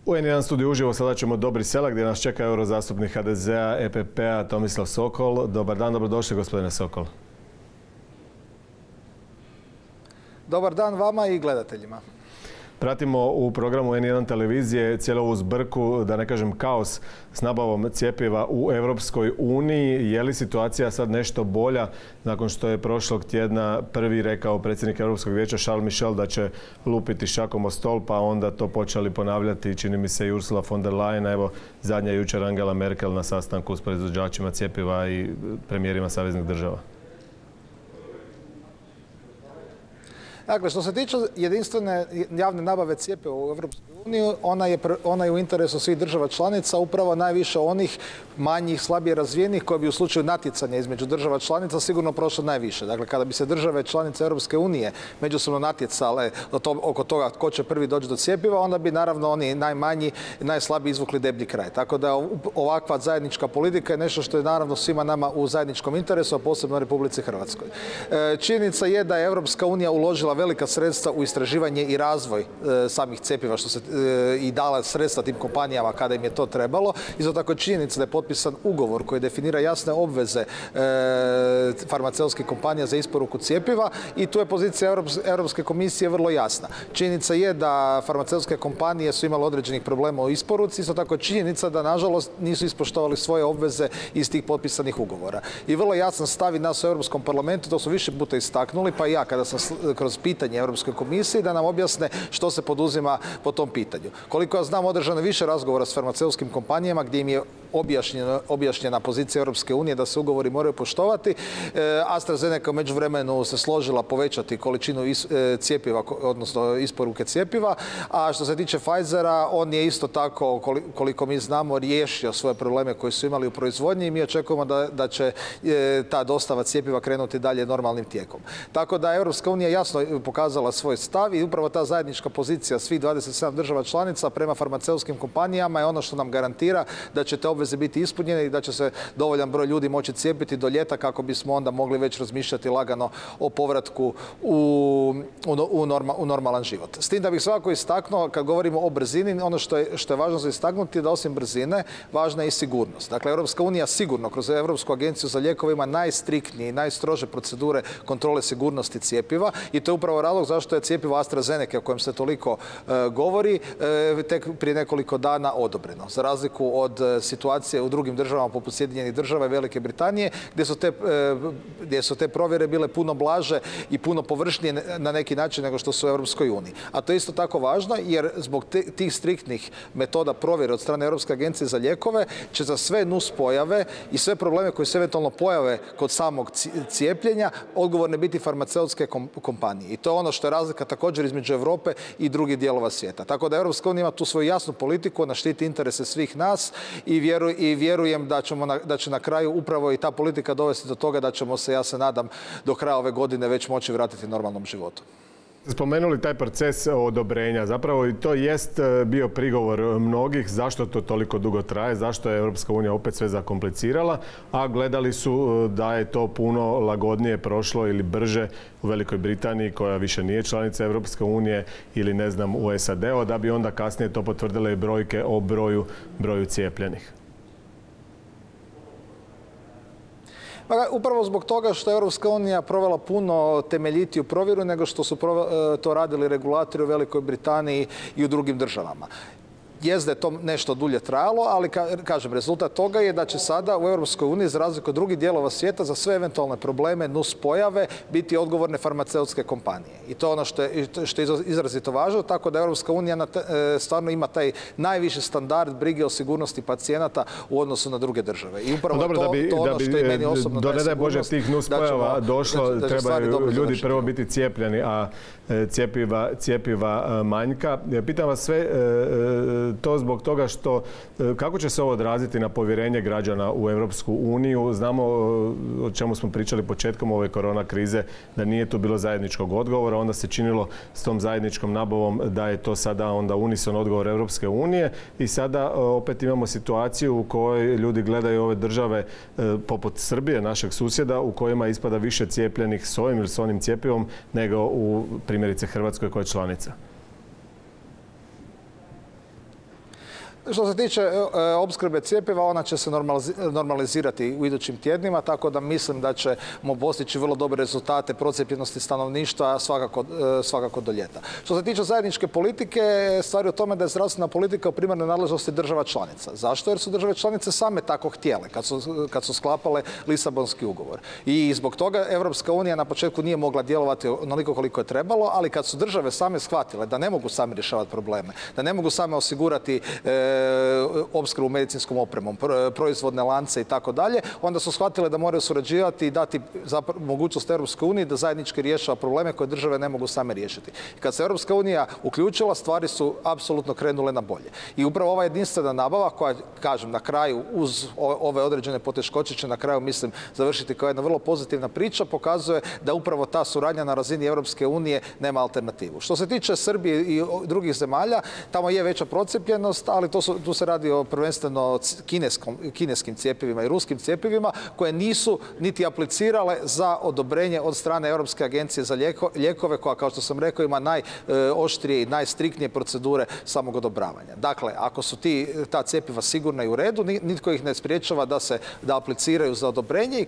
U N1 studiju uživo sada ćemo do Brisela gdje nas čeka eurozastupnik HDZ-a, EPP-a Tomislav Sokol. Dobar dan, dobrodošli gospodine Sokol. Dobar dan vama i gledateljima. Pratimo u programu N1 televizije cijelu ovu zbrku, da ne kažem kaos, s nabavom cjepiva u Europskoj uniji. Je li situacija sad nešto bolja nakon što je prošlog tjedna prvi rekao predsjednik Europskog vijeća Charles Michel da će lupiti šakom o stol, pa onda to počeli ponavljati, čini mi se, i Ursula von der Leyen, evo zadnja jučer Angela Merkel na sastanku s proizvođačima cjepiva i premijerima saveznih država? Dakle, što se tiče jedinstvene javne nabave cjepiva u Europskoj uniji, ona je u interesu svih država članica, upravo najviše onih manjih, slabije razvijenih, koje bi u slučaju natjecanja između država članica sigurno prošle najviše. Dakle, kada bi se države članice Europske unije međusobno natjecale oko toga tko će prvi doći do cjepiva, onda bi naravno oni najmanji i najslabiji izvukli deblji kraj. Tako da ovakva zajednička politika je nešto što je naravno svima nama u zajedničkom interesu, a posebno Republici Hrvatskoj. Činjenica je da je Europska unija uložila velika sredstva u istraživanje i razvoj samih cjepiva i dala sredstva tim kompanijama kada im je to trebalo. Isto tako je činjenica da je potpisan ugovor koji definira jasne obveze farmaceutskih kompanija za isporuku cjepiva i tu je pozicija Europske komisije vrlo jasna. Činjenica je da farmaceutske kompanije su imale određenih problema u isporuci, isto tako je činjenica da nažalost nisu ispoštovali svoje obveze iz tih potpisanih ugovora. I vrlo jasan stav i nas u Europskom parlamentu, to su više puta istaknuli, pa i ja kada sam kroz pitanje Europskoj komisiji da nam objasne što se poduzima po tom pitanju. Koliko ja znam, održano više razgovora s farmaceutskim kompanijama gdje im je objašnjena pozicija Europske unije da se ugovori moraju poštovati. AstraZeneca u međuvremenu se složila povećati količinu cjepiva, odnosno isporuke cjepiva, a što se tiče Pfizera, on je isto tako, koliko mi znamo, riješio svoje probleme koje su imali u proizvodnji i mi očekujemo da će ta dostava cjepiva krenuti dalje normalnim tijekom. Tako da Europska unija jasno pokazala svoj stav i upravo ta zajednička pozicija svih 27 država članica prema farmaceutskim kompanijama je ono što nam garantira da će te obveze biti ispunjene i da će se dovoljan broj ljudi moći cijepiti do ljeta kako bismo onda mogli već razmišljati lagano o povratku u normalan život. S tim da bih svakako istaknuo, kad govorimo o brzini, ono što je važno za istaknuti je da osim brzine, važna je i sigurnost. Dakle, Europska unija sigurno kroz Europsku agenciju za lijekove ima najstriktnije i najstrože procedure kontrole sigurnosti cjepiva i to je upravo razlog zašto je cjepivo AstraZeneca o kojem se toliko govori tek prije nekoliko dana odobreno. Za razliku od situacije u drugim državama poput Sjedinjenih Država i Velike Britanije gdje su te provjere bile puno blaže i puno površnije na neki način nego što su u Europskoj uniji. A to je isto tako važno jer zbog tih striktnih metoda provjere od strane Europske agencije za lijekove će za sve nuspojave i sve probleme koji se eventualno pojave kod samog cijepljenja odgovorne biti farmaceutske kompanije. I to je ono što je razlika također između Europe i drugih dijelova svijeta. Tako da Europska unija ima tu svoju jasnu politiku, ona štiti interese svih nas i vjerujem da će na kraju upravo i ta politika dovesti do toga da ćemo se, ja se nadam, do kraja ove godine već moći vratiti normalnom životu. Spomenuli taj proces odobrenja. Zapravo i to jest bio prigovor mnogih zašto to toliko dugo traje, zašto je Europska unija opet sve zakomplicirala, a gledali su da je to puno lagodnije prošlo ili brže u Velikoj Britaniji koja više nije članica Europske unije ili ne znam u SAD-u, da bi onda kasnije to potvrdile i brojke o broju cijepljenih. Upravo zbog toga što je Europska unija provela puno temeljitiju provjeru nego što su to radili regulatori u Velikoj Britaniji i u drugim državama. Jest da je to nešto dulje trajalo, ali kažem, rezultat toga je da će sada u Europskoj uniji, za razliku od drugih dijelova svijeta, za sve eventualne probleme, nuspojave, biti odgovorne farmaceutske kompanije. I to je ono što je izrazito važno, tako da Europska unija stvarno ima taj najviši standard brige o sigurnosti pacijenata u odnosu na druge države. I upravo to je ono što i meni osobno daje sigurnost. Da ne daj Bože tih nuspojava došlo, trebaju ljudi prvo biti cijepljeni, a cjepiva manjka. Pitam vas sve to zbog toga što kako će se ovo odraziti na povjerenje građana u Europsku uniju. Znamo o čemu smo pričali početkom ove korona krize, da nije tu bilo zajedničkog odgovora, onda se činilo s tom zajedničkom nabavom da je to sada onda unison odgovor Europske unije i sada opet imamo situaciju u kojoj ljudi gledaju ove države poput Srbije, našeg susjeda, u kojima ispada više cijepljenih s ovim ili s onim cjepivom nego u primjerice Hrvatskoj koja je članica. Što se tiče opskrbe cjepiva, ona će se normalizirati u idućim tjednima, tako da mislim da ćemo postići vrlo dobre rezultate procijepljenosti stanovništva svakako do ljeta. Što se tiče zajedničke politike, stvar je u tome da je zdravstvena politika u primarnoj nadležnosti država članica. Zašto? Jer su države članice same tako htjele kad su sklapale Lisabonski ugovor. I zbog toga Europska unija na početku nije mogla djelovati onoliko koliko je trebalo, ali kad su države same shvatile da ne mogu same rješavati probleme, da ne mogu same osigurati opskrbu medicinskom opremom, proizvodne lance i tako dalje, onda su shvatile da moraju surađivati i dati mogućnost Europskoj uniji da zajednički rješava probleme koje države ne mogu same riješiti. I kad se Europska unija uključila, stvari su apsolutno krenule na bolje. I upravo ova jedinstvena nabava koja, kažem, na kraju uz ove određene poteškoće će na kraju, mislim, završiti kao jedna vrlo pozitivna priča, pokazuje da upravo ta suradnja na razini Europske unije nema alternativu. Što se tiče Srbije i drugih zemalja, tamo je veća procijepljenost, ali tu se radi o prvenstveno kineskim cjepivima i ruskim cjepivima koje nisu niti aplicirale za odobrenje od strane Europske agencije za lijekove koja, kao što sam rekao, ima najoštrije i najstriktnije procedure samog odobravanja. Dakle, ako su ta cjepiva sigurna i u redu, nitko ih ne spriječava da apliciraju za odobrenje i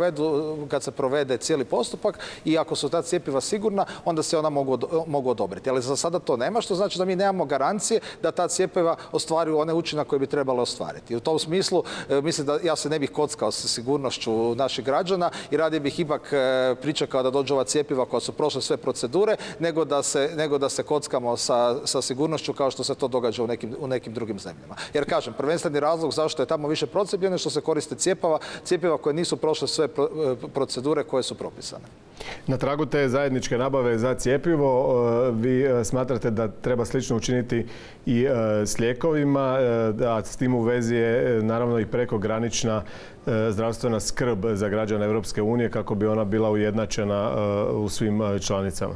kad se provede cijeli postupak i ako su ta cjepiva sigurna, onda se ona mogu odobriti. Ali za sada to nema, što znači da mi nemamo garancije da ta cjepiva ostvaruju one učinak koje bi trebalo ostvariti. I u tom smislu mislim da ja se ne bih kockao sa sigurnošću naših građana i radije bih ipak pričekao da dođu ova cjepiva koja su prošle sve procedure, nego da se kockamo sa sigurnošću kao što se to događa u nekim drugim zemljama. Jer kažem, prvenstveni razlog zašto je tamo više procijepljeno što se koriste cjepiva koje nisu prošle sve procedure koje su propisane. Na tragu te zajedničke nabave za cjepivo, vi smatrate da treba slično učiniti i s lijekovima, a s tim u vezi je naravno i prekogranična zdravstvena skrb za građane Europske unije kako bi ona bila ujednačena u svim članicama.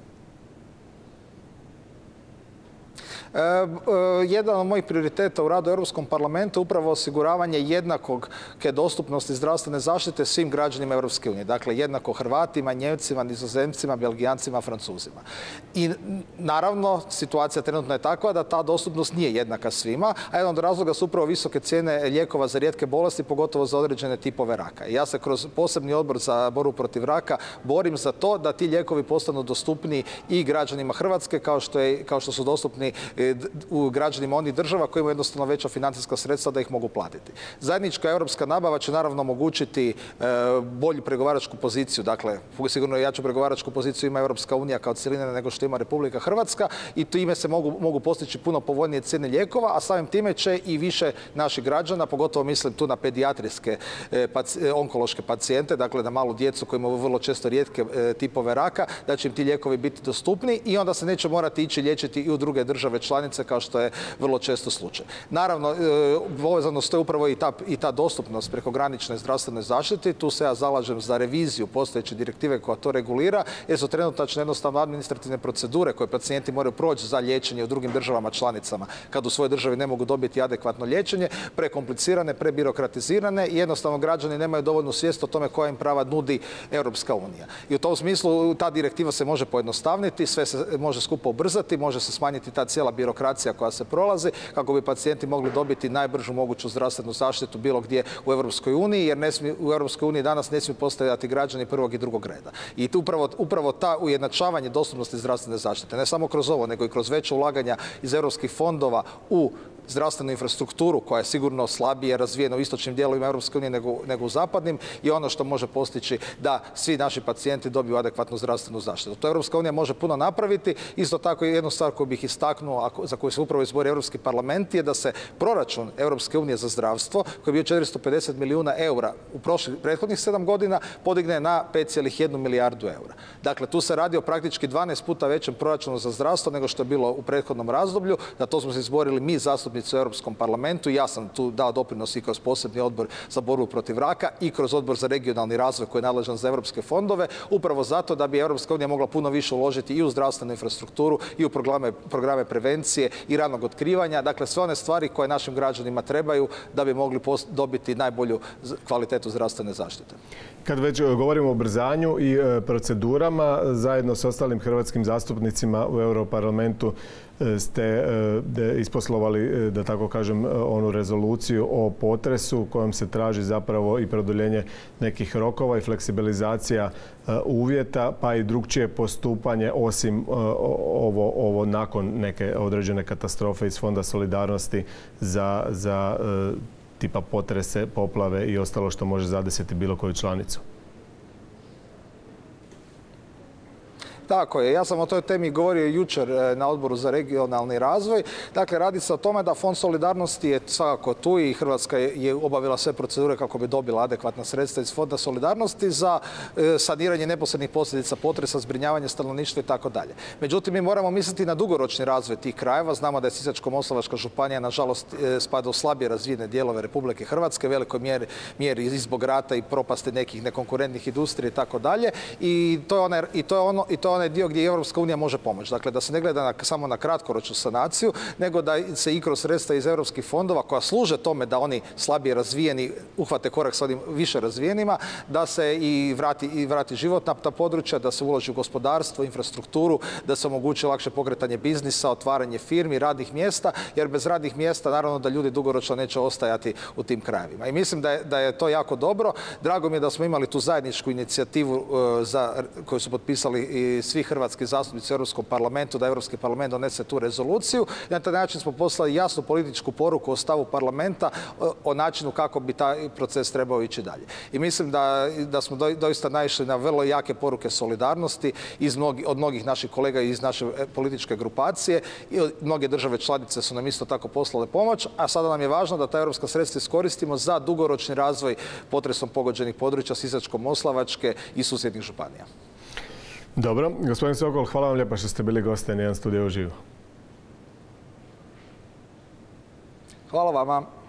Jedan od mojih prioriteta u radu u Europskom parlamentu je upravo osiguravanje jednakoke dostupnosti zdravstvene zaštite svim građanima Europske unije. Dakle, jednako Hrvatima, Njemcima, Nizozemcima, Belgijancima, Francuzima. I naravno, situacija trenutno je takva da ta dostupnost nije jednaka svima, a jedan od razloga su upravo visoke cijene lijekova za rijetke bolesti, pogotovo za određene tipove raka. I ja se kroz posebni odbor za borbu protiv raka borim za to da ti lijekovi postanu dostupniji i građanima Hrvatske kao što su dostupni u građanima onih država koji imaju jednostavno veća financijska sredstva da ih mogu platiti. Zajednička europska nabava će naravno omogućiti bolju pregovaračku poziciju, dakle sigurno jaču pregovaračku poziciju ima Europska unija kao cjelina nego što ima Republika Hrvatska i time se mogu postići puno povoljnije cijene lijekova, a samim time će i više naših građana, pogotovo mislim tu na pedijatrijske onkološke pacijente, dakle na malu djecu koji imaju vrlo često rijetke tipove raka, da će im ti lijekovi biti dostupni i onda se neće morati ići liječiti i u druge države članice kao što je vrlo često slučaj. Naravno, povezano stoji upravo i ta dostupnost prekogranične zdravstvene zaštite. Tu se ja zalažem za reviziju postojeće direktive koja to regulira, jer su trenutačno jednostavno administrativne procedure koje pacijenti moraju proći za liječenje u drugim državama članicama kad u svojoj državi ne mogu dobiti adekvatno liječenje, prekomplicirane, prebirokratizirane i jednostavno građani nemaju dovoljnu svijest o tome koja im prava nudi Europska unija. I u tom smislu ta direktiva se može pojednostavniti, sve se može skupo ubrzati, može se smanjiti ta cijela birokracija koja se prolazi kako bi pacijenti mogli dobiti najbržu moguću zdravstvenu zaštitu bilo gdje u Europskoj uniji, jer u Europskoj uniji danas ne smiju postojati građani prvog i drugog reda. I upravo ta ujednačavanje dostupnosti zdravstvene zaštite, ne samo kroz ovo, nego i kroz veća ulaganja iz europskih fondova u zdravstvenu infrastrukturu koja je sigurno slabije razvijena u istočnim dijelovima Europske unije nego u zapadnim i ono što može postići da svi naši pacijenti dobiju adekvatnu zdravstvenu zaštitu. To Europska unija može puno napraviti. Isto tako jednu stvar koju bih istaknuo, za koju se upravo izbori Europski parlament, je da se proračun Europske unije za zdravstvo, koji je bio 450 milijuna eura u prethodnih 7 godina, podigne na 5,1 milijardu eura. Dakle, tu se radi o praktički 12 puta većem proračunu za zdravstvo nego što je bilo u prethodnom razdoblju. Na to smo se izborili mi, zastupnici u Europskom parlamentu. Ja sam tu dao doprinos i kroz posebni odbor za borbu protiv raka i kroz odbor za regionalni razvoj koji je nadležan za europske fondove, upravo zato da bi Europska unija mogla puno više uložiti i u zdravstvenu infrastrukturu i u programe prevencije i ranog otkrivanja. Dakle, sve one stvari koje našim građanima trebaju da bi mogli dobiti najbolju kvalitetu zdravstvene zaštite. Kad već govorimo o ubrzanju i procedurama, zajedno s ostalim hrvatskim zastupnicima u Europarlamentu ste isposlovali, da tako kažem, onu rezoluciju o potresu kojom se traži zapravo i produljenje nekih rokova i fleksibilizacija uvjeta, pa i drukčije postupanje osim ovo nakon neke određene katastrofe iz Fonda solidarnosti za tipa potrese, poplave i ostalo što može zadesiti bilo koju članicu. Tako je, ja sam o toj temi govorio jučer na Odboru za regionalni razvoj. Dakle, radi se o tome da Fond solidarnosti je svakako tu i Hrvatska je obavila sve procedure kako bi dobila adekvatna sredstva iz Fonda solidarnosti za saniranje neposrednih posljedica potresa, zbrinjavanje stanovništva i tako dalje. Međutim, mi moramo misliti na dugoročni razvoj tih krajeva. Znamo da je Sisačko-moslavačka županija nažalost spada u slabije razvijene dijelove Republike Hrvatske, velikoj mjeri i zbog rata i propasti nekih nekonkurentnih industrija i tako dalje. I to je onaj dio gdje Europska unija može pomoći. Dakle, da se ne gleda samo na kratkoročnu sanaciju, nego da se i kroz sredstva iz europskih fondova koja služe tome da oni slabije razvijeni uhvate korak s onim više razvijenima, da se i vrati život na ta područja, da se uloži u gospodarstvo, infrastrukturu, da se omogući lakše pokretanje biznisa, otvaranje firmi, radnih mjesta, jer bez radnih mjesta naravno da ljudi dugoročno neće ostajati u tim krajevima. I mislim da je to jako dobro. Drago mi je da smo imali tu zajedničku inicijativu koju su potpisali i svi hrvatski zastupnici u Europskom parlamentu, da Europski parlament donese tu rezoluciju. I na taj način smo poslali jasnu političku poruku o stavu parlamenta, o načinu kako bi taj proces trebao ići dalje. I mislim da smo doista naišli na vrlo jake poruke solidarnosti od mnogih naših kolega iz naše političke grupacije i mnoge države članice su nam isto tako poslale pomoć, a sada nam je važno da ta europska sredstva iskoristimo za dugoročni razvoj potresom pogođenih područja Sisačko-moslavačke i susjednih županija. Dobro. Gospodin Sokol, hvala vam lijepa što ste bili gosti na Jedan studio uživo. Hvala vama.